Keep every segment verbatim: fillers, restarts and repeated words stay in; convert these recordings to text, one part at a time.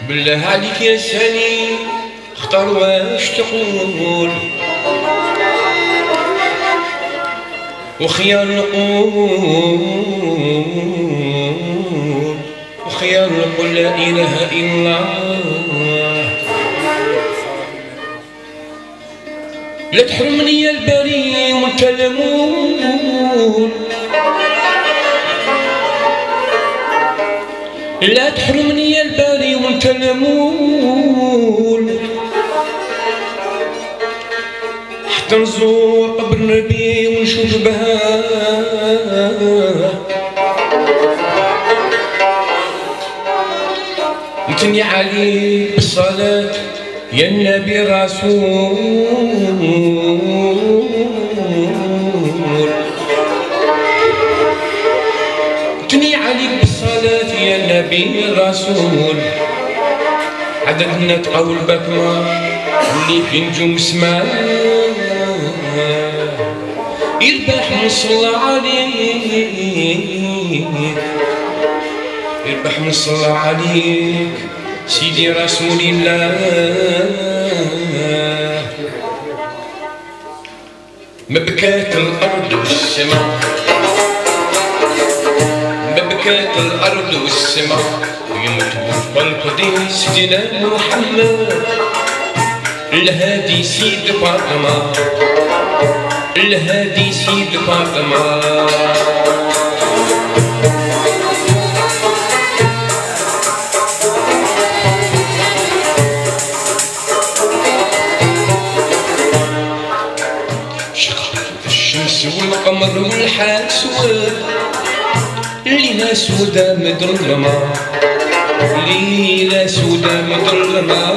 بالله عليك يا ساني اختار واش تقول، وخيار نقول وخيار نقول لا اله الا الله. لا تحرمني يا البري وانت المول، لا تحرمني يا الباري وانت المول، حتى نزور قبر النبي ونشوف بها نتني عليك بالصلاة يا النبي رسول، نتني عليك بالصلاة يا النبي الرسول. عددنا تقول بكما اللي في نجوم سماء، يربح من صلى عليك، يربح من صلى عليك سيدي رسول الله. مبكات الأرض والسماء، مبكات الأرض والسماء، يوم توفى القدير سيدنا محمد الهادي سيد فاطمة، الهادي سيد فاطمة. شقت الشمس والقمر والحاسود، ليلة سودا مظلمة، ليلة سودا مظلمة.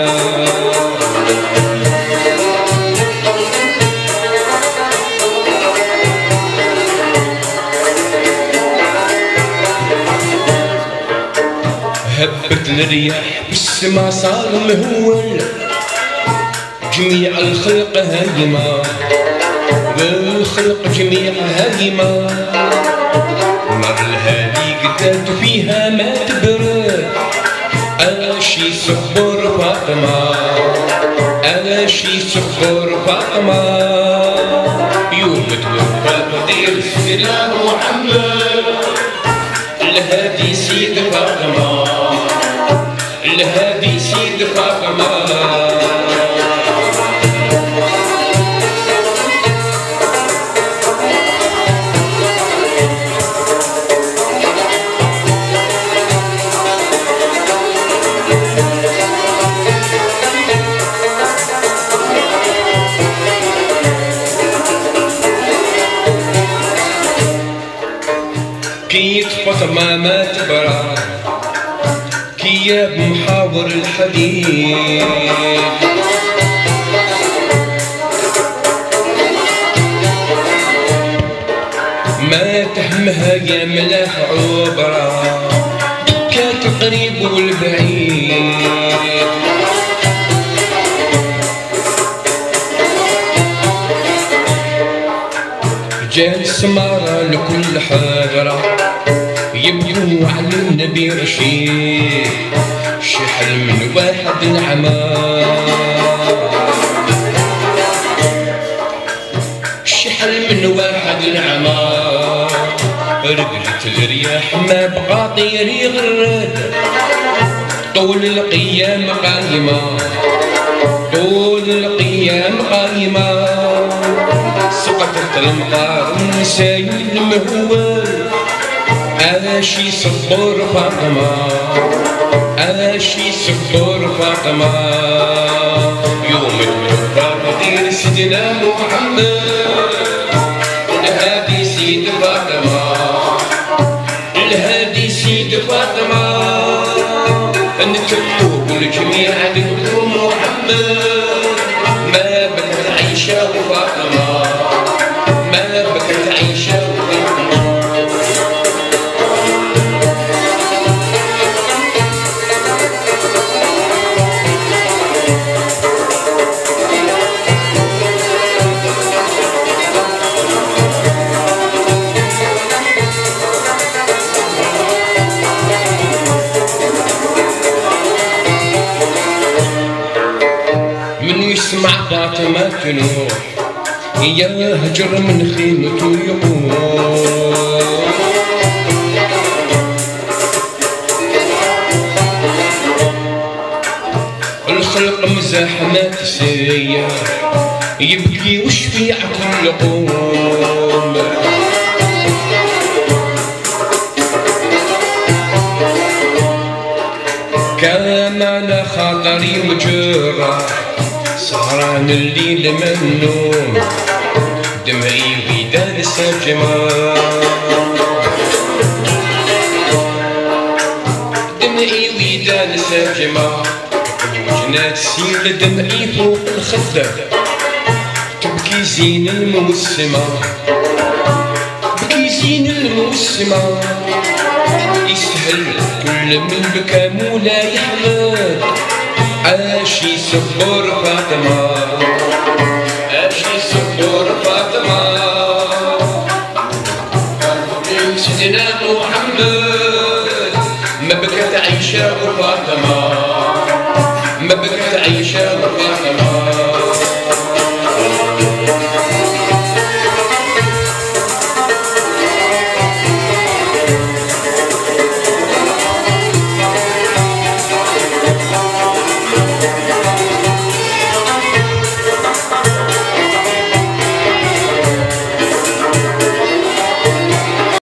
هبت الرياح بالسما صار مهول، جميع الخلق هايمة، والخلق جميع هايمة. نار الهادي قدات فيها ما تبرد، أشي صبر فاطمة، أشي صبر فاطمة. يوم توفى القدير سيدنا محمد الهادي سيد فاطمة، الهادي سيد فاطمة. كي فاطمة ما تبرى كياب محاور الحديد، ما تهمها يا ملاح عبرة، كانت القريب والبعيد. جاء السمارة لكل حاضرة، يبدو على النبي رشيد، شحال من واحد العمى، شحال من واحد العمى. رقلت الرياح ما بقى طير يغرد، طول القيام قايمة، طول القيام قايمة. سقطت المطار ونساي المهول، أشي صبر فاطمة، أشي صبر فاطمة. يوم توفى القدير سيدنا محمد الهادي سيد فاطمة، الهادي سيد فاطمة. نتوب الجميع عدو محمد، ما بكت عيشة وفاطمة، ما بكت عيشة وفاطمة. تنوح يا هجر من خيمته يقوم. الخلق مزاحمة سيار يبكي وشفيع كل قوم. كان على خاطري مجرح سهران الليل منوم دمعي ويدان سجمة دمعي ويدان سجمة وجنات سيل دمعي فوق الخدة تبكي زين الموسمة بكي زين الموسمة يسهل كل من بكى مولاي حماد عاش يصبر فاطمة عاش يصبر فاطمة سيدنا محمد ما بكت عيشة وفاطمة ما بكت عيشة